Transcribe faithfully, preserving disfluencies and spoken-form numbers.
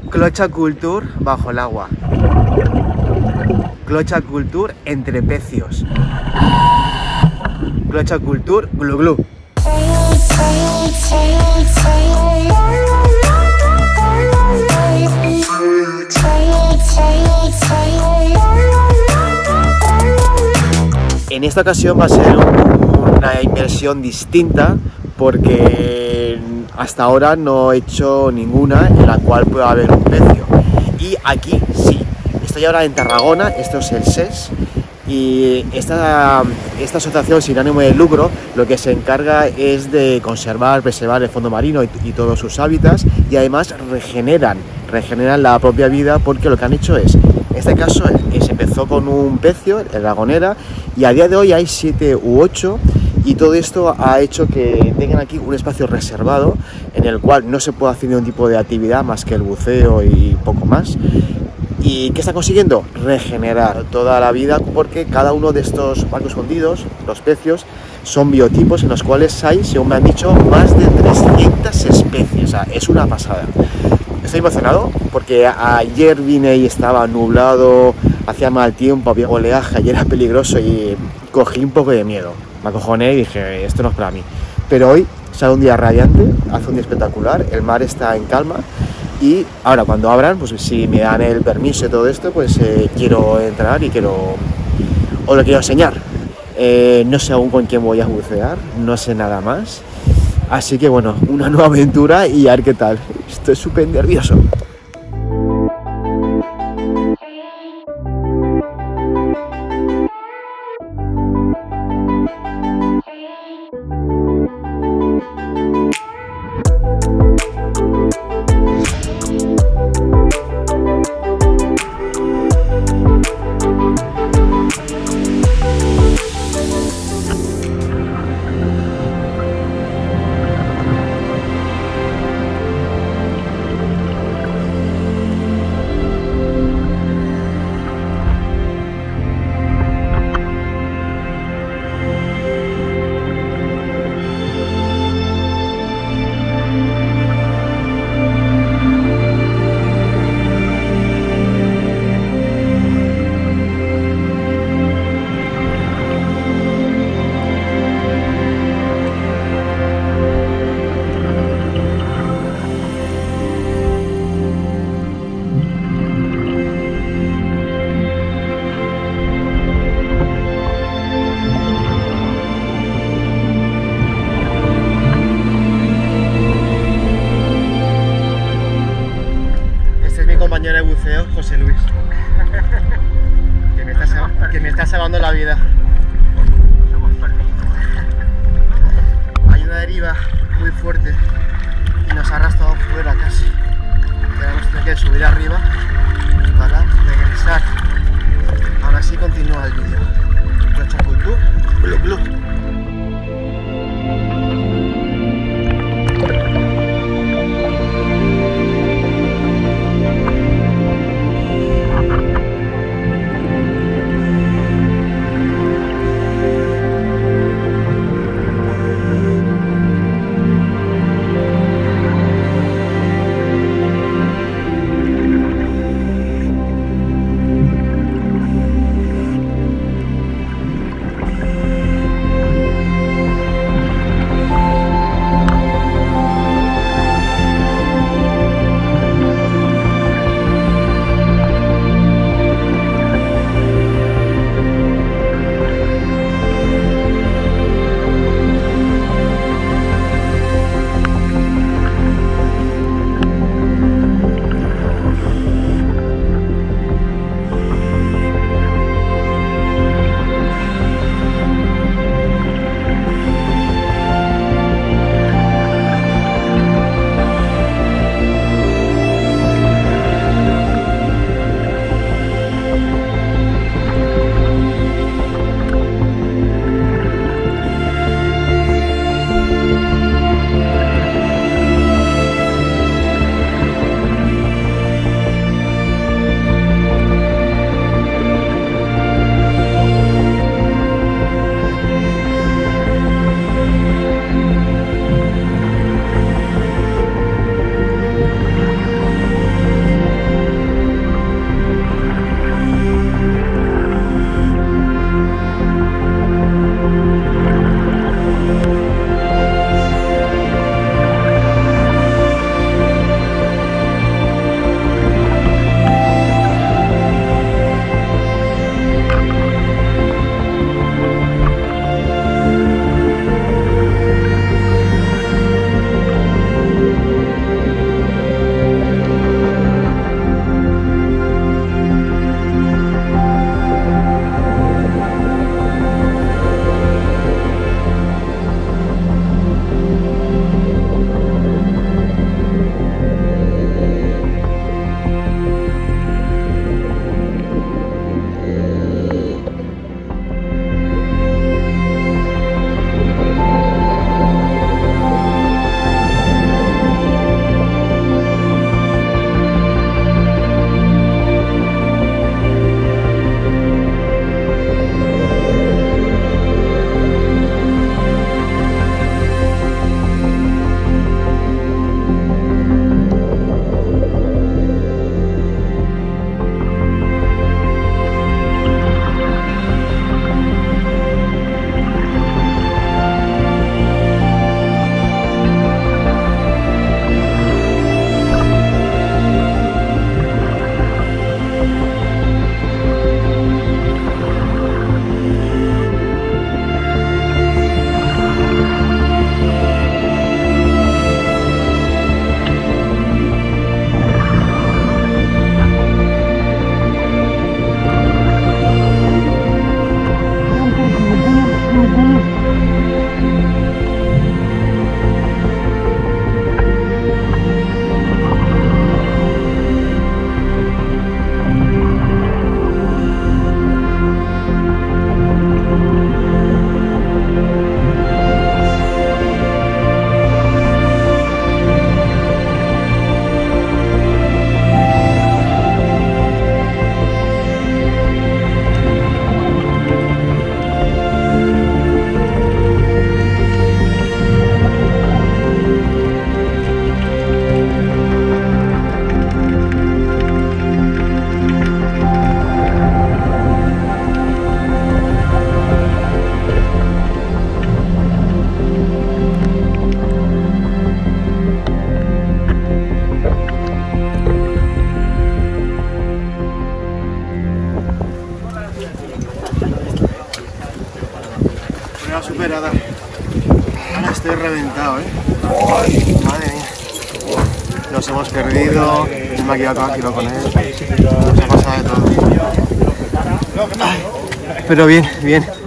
Clocha Culture bajo el agua. Clocha Culture entre pecios. Clocha Culture glu glu. En esta ocasión va a ser una inmersión distinta porque hasta ahora no he hecho ninguna en la cual pueda haber un pecio. Y aquí sí, estoy ahora en Tarragona, esto es el S E S, y esta, esta asociación sin ánimo de lucro lo que se encarga es de conservar, preservar el fondo marino y, y todos sus hábitats, y además regeneran, regeneran la propia vida, porque lo que han hecho es, en este caso se empezó con un pecio, el Dragonera, y a día de hoy hay siete u ocho, y todo esto ha hecho que tengan aquí un espacio reservado en el cual no se puede hacer ningún tipo de actividad más que el buceo y poco más. ¿Y qué está consiguiendo? Regenerar toda la vida, porque cada uno de estos barcos hundidos, los pecios, son biotipos en los cuales hay, según me han dicho, más de trescientas especies. O sea, es una pasada. Estoy emocionado porque ayer vine y estaba nublado, hacía mal tiempo, había oleaje y era peligroso y cogí un poco de miedo. Me acojoné y dije, esto no es para mí. Pero hoy sale un día radiante, hace un día espectacular, el mar está en calma. Y ahora cuando abran, pues si me dan el permiso y todo esto, pues eh, quiero entrar y quiero, os lo quiero enseñar. Eh, no sé aún con quién voy a bucear, no sé nada más. Así que bueno, una nueva aventura y a ver qué tal. Estoy súper nervioso. Compañero de buceo, José Luis, que me está, que me está salvando la vida. Hay una deriva muy fuerte y nos ha arrastrado fuera casi. Tenemos que subir arriba para regresar. Ahora sí continúa el vídeo. Clocha Culture, glu glu. nadar. Ahora estoy reventado, ¿eh? Madre mía. Nos hemos perdido, me ha quedado tranquilo con él. Nos ha pasado de todo. Ay, pero bien, bien.